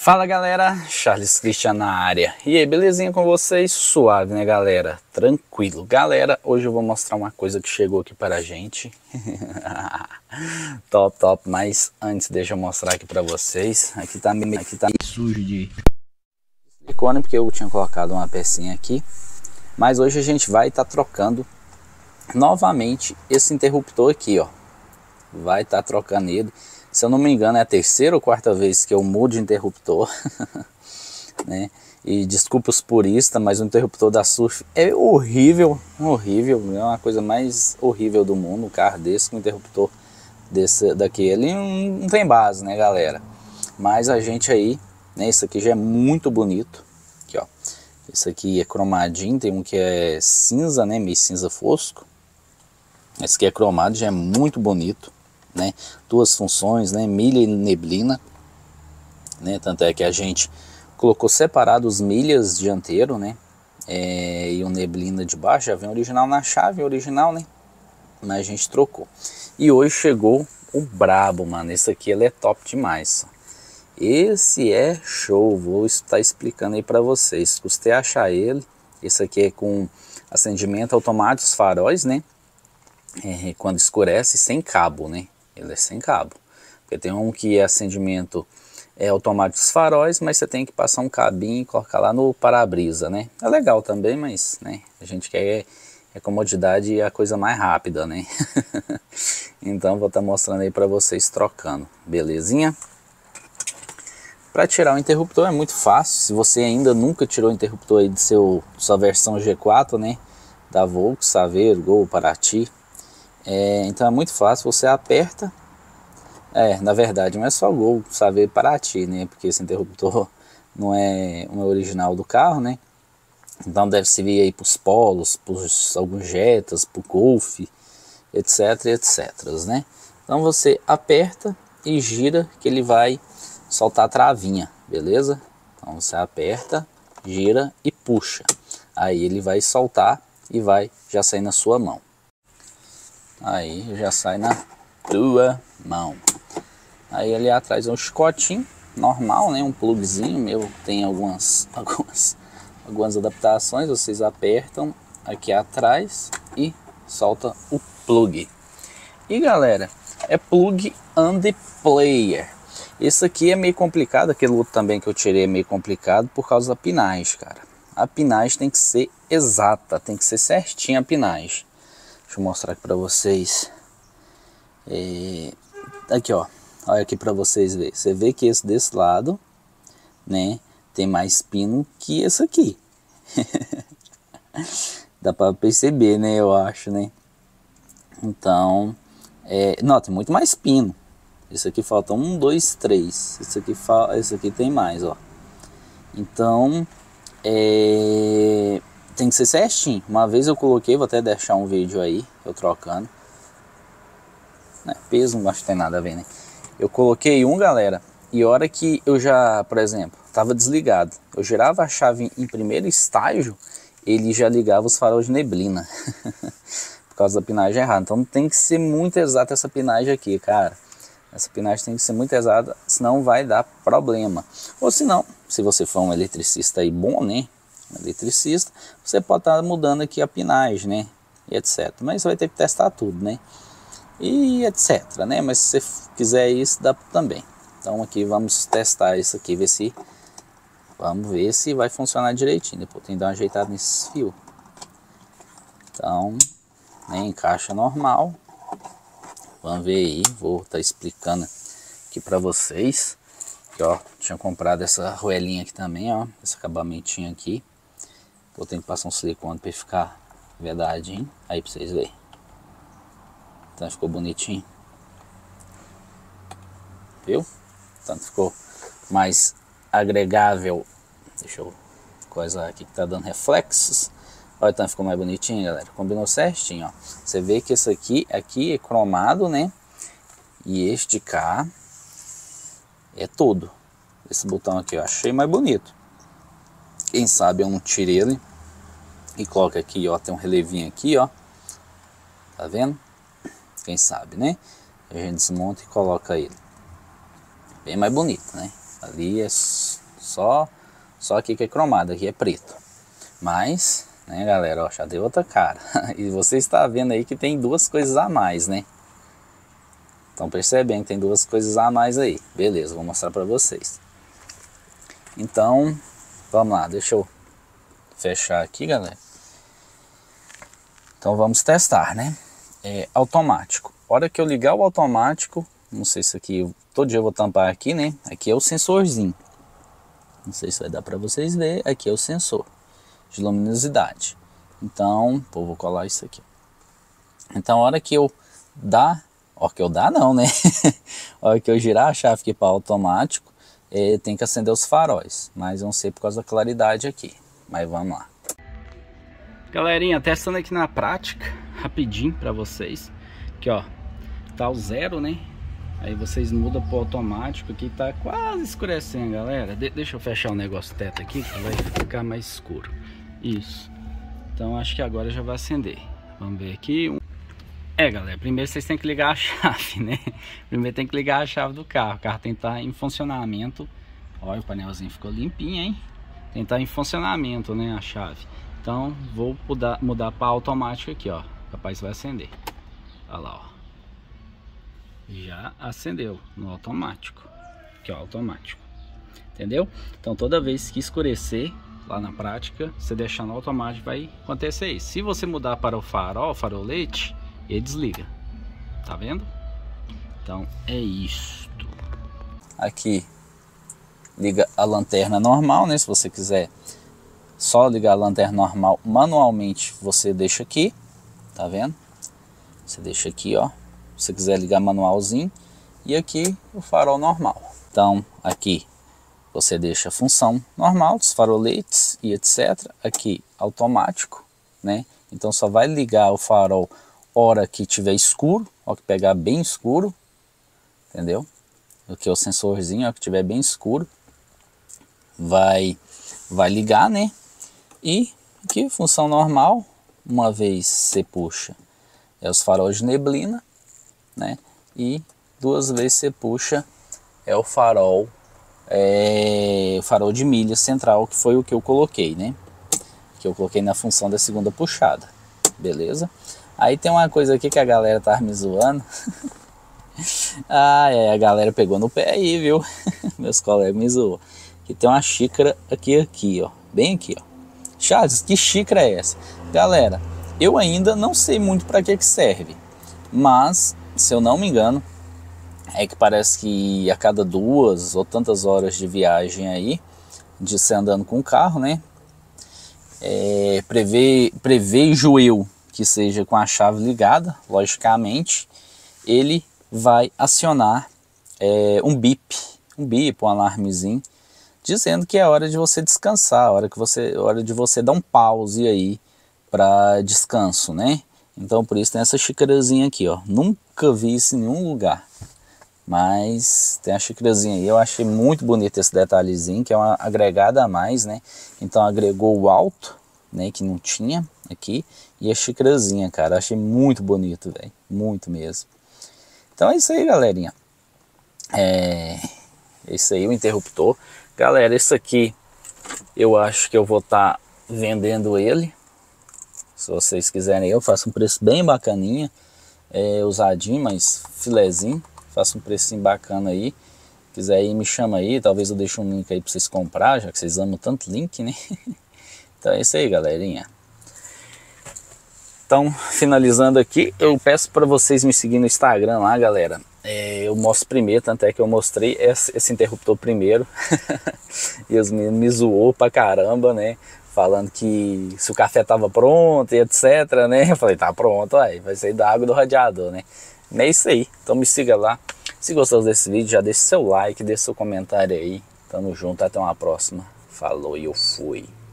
Fala galera, Charles Christian na área. E aí, belezinha com vocês? Suave, né galera? Tranquilo. Galera, hoje eu vou mostrar uma coisa que chegou aqui para a gente. Top, mas antes deixa eu mostrar aqui para vocês. Aqui tá meio sujo de silicone, porque eu tinha colocado uma pecinha aqui. Mas hoje a gente vai estar trocando novamente esse interruptor aqui, ó. Vai estar trocando ele. Se eu não me engano é a terceira ou quarta vez que eu mudo de interruptor. Né? E desculpa os puristas, mas o interruptor da Surf é horrível, é uma coisa mais horrível do mundo. Um carro desse, com um interruptor daqui, ele não tem base, né galera? Mas a gente aí, né, isso aqui já é muito bonito. Aqui ó, esse aqui é cromadinho, tem um que é cinza, né, meio cinza fosco. Esse aqui é cromado, já é muito bonito. Né? Duas funções, né? Milha e neblina, né? Tanto é que a gente colocou separado os milhas dianteiro, né? E o neblina de baixo já vem original na chave original, né? Mas a gente trocou. E hoje chegou o brabo, mano. Esse aqui ele é top demais. Esse é show. Vou estar explicando aí para vocês. Custei achar ele. Esse aqui é com acendimento automático, os faróis, né? Quando escurece, sem cabo, né? Ele é sem cabo, porque tem um que é acendimento automático dos faróis, mas você tem que passar um cabinho e colocar lá no para-brisa, né? É legal também, mas né, a gente quer comodidade e a coisa mais rápida, né? Então vou estar mostrando aí para vocês trocando, belezinha? Para tirar o interruptor é muito fácil. Se você ainda nunca tirou o interruptor aí de sua versão G4, né? Da Volks, Saveiro, Gol, Paraty. Então é muito fácil, você aperta, na verdade não é só Gol, Saveiro, Paraty, né, porque esse interruptor não é original do carro, né, então deve servir aí para os Polos, para alguns Jetas, para o Golf, etc, né. Então você aperta e gira que ele vai soltar a travinha, beleza? Então você aperta, gira e puxa, aí ele vai soltar e vai já sair na sua mão. Aí já sai na tua mão. Aí ali atrás é um chicotinho normal, né? Um plugzinho meu, tem algumas adaptações. Vocês apertam aqui atrás e solta o plug. E galera, é plug and player. Esse aqui é meio complicado, aquele outro também que eu tirei é meio complicado por causa da pinagem, cara. A pinagem tem que ser exata, tem que ser certinha a pinagem. Deixa eu mostrar aqui para vocês. Aqui ó, olha aqui para vocês verem. Você vê que esse desse lado, né, tem mais pino que esse aqui. Dá para perceber, né, eu acho, né. Então, não, tem muito mais pino. Esse aqui falta 1, 2, 3. Esse aqui tem mais, ó. Então, tem que ser certinho. Uma vez eu coloquei, vou até deixar um vídeo aí, eu trocando. Peso não acho que tem nada a ver, né? Eu coloquei galera, e a hora que eu já, por exemplo, estava desligado, eu girava a chave em primeiro estágio, ele já ligava os faróis de neblina. Por causa da pinagem errada. Então tem que ser muito exata essa pinagem aqui, cara. Essa pinagem tem que ser muito exata, senão vai dar problema. Ou se não, se você for um eletricista aí bom, né? Eletricista, você pode estar mudando aqui a pinagem, né, e etc, mas você vai ter que testar tudo, né, e etc, né, mas se você quiser isso, dá também. Então aqui vamos testar isso aqui, vamos ver se vai funcionar direitinho. Depois tem que dar uma ajeitada nesse fio. Então, né, encaixa normal. Vamos ver aí, vou estar explicando aqui para vocês. Aqui, ó, tinha comprado essa roelinha aqui também, ó, esse acabamentinho aqui. Vou ter que passar um silicone para ficar vedadinho. Aí para vocês verem. Então ficou bonitinho. Viu? Tanto ficou mais agregável. Deixa eu coisar aqui que tá dando reflexos. Olha, então ficou mais bonitinho, galera. Combinou certinho, ó. Você vê que esse aqui é cromado, né? E este de cá é todo. Esse botão aqui eu achei mais bonito. Quem sabe eu não tire ele e coloca aqui, ó, tem um relevinho aqui, ó, tá vendo? Quem sabe, né? A gente desmonta e coloca ele bem mais bonito, né? Ali é só aqui que é cromado, aqui é preto. Mas, né, galera, ó, já deu outra cara. E você está vendo aí que tem duas coisas a mais, né? Estão percebendo que tem duas coisas a mais aí. Beleza, vou mostrar para vocês. Então, vamos lá, deixa eu fechar aqui, galera. Então vamos testar, né? Automático. Hora que eu ligar o automático, não sei se aqui, todo dia eu vou tampar aqui, né? Aqui é o sensorzinho. Não sei se vai dar para vocês verem. Aqui é o sensor de luminosidade. Então, pô, vou colar isso aqui. Então, a hora que eu dar, não, né? A hora que eu girar a chave aqui para automático, tem que acender os faróis. Mas eu não sei por causa da claridade aqui. Mas vamos lá. Galerinha, testando aqui na prática, rapidinho para vocês. Aqui, ó, tá o 0, né? Aí vocês mudam pro automático, aqui tá quase escurecendo, galera. Deixa eu fechar o negócio teto aqui, que vai ficar mais escuro. Isso. Então acho que agora já vai acender. Vamos ver aqui. Galera, primeiro vocês têm que ligar a chave, né? Primeiro tem que ligar a chave do carro. O carro tem que estar em funcionamento. Olha, o painelzinho ficou limpinho, hein? Tem que estar em funcionamento, né, a chave. Então vou mudar para automático aqui, ó. Capaz vai acender. Olha lá, ó. Já acendeu no automático. Aqui, ó, automático. Entendeu? Então toda vez que escurecer lá na prática, você deixar no automático, vai acontecer isso. Se você mudar para o farolete, ele desliga. Tá vendo? Então é isto. Aqui liga a lanterna normal, né? Se você quiser só ligar a lanterna normal manualmente, você deixa aqui. Tá vendo? Você deixa aqui, ó. Se você quiser ligar manualzinho. E aqui o farol normal. Então aqui você deixa a função normal dos faroletes e etc. Aqui automático, né? Então só vai ligar o farol hora que tiver escuro, ó, que pegar bem escuro, entendeu? Aqui é o sensorzinho, ó, que tiver bem escuro, vai ligar, né? E aqui função normal, uma vez você puxa os faróis de neblina, né? E duas vezes você puxa o farol de milha central, que foi o que eu coloquei, né? Que eu coloquei na função da segunda puxada, beleza? Aí tem uma coisa aqui que a galera tá me zoando. A galera pegou no pé aí, viu? Meus colegas me zoam. Que tem uma xícara aqui, ó, bem aqui, ó. Charles, que xícara é essa? Galera, eu ainda não sei muito para que serve, mas se eu não me engano, é que parece que a cada 2 ou tantas horas de viagem aí, de você andando com o carro, né? Prevejo eu que seja com a chave ligada, logicamente, ele vai acionar um bip, um alarmezinho, dizendo que é hora de você descansar, hora de você dar um pause aí para descanso, né? Então por isso tem essa xícarazinha aqui, ó. Nunca vi isso em nenhum lugar, mas tem a xícarazinha aí. Eu achei muito bonito esse detalhezinho, que é uma agregada a mais, né? Então agregou o alto, né, que não tinha aqui, e a xícarazinha, cara, achei muito bonito, velho, muito mesmo. Então é isso aí, galerinha. É isso aí, o interruptor. Galera, esse aqui eu acho que eu vou estar vendendo ele. Se vocês quiserem, eu faço um preço bem bacaninha, usadinho, mas filezinho. Faço um precinho bacana aí. Quiser aí, me chama aí, talvez eu deixe um link aí para vocês comprar, já que vocês amam tanto link, né? Então é isso aí, galerinha. Então, finalizando aqui, eu peço para vocês me seguirem no Instagram lá, galera. Eu mostro primeiro, tanto é que eu mostrei esse interruptor primeiro. E os meninos me zoou pra caramba, né? Falando que se o café tava pronto e etc, né? Eu falei, tá pronto, aí vai sair da água do radiador, né? É isso aí, então me siga lá. Se gostou desse vídeo, já deixa seu like, deixa seu comentário aí. Tamo junto, até uma próxima. Falou e eu fui.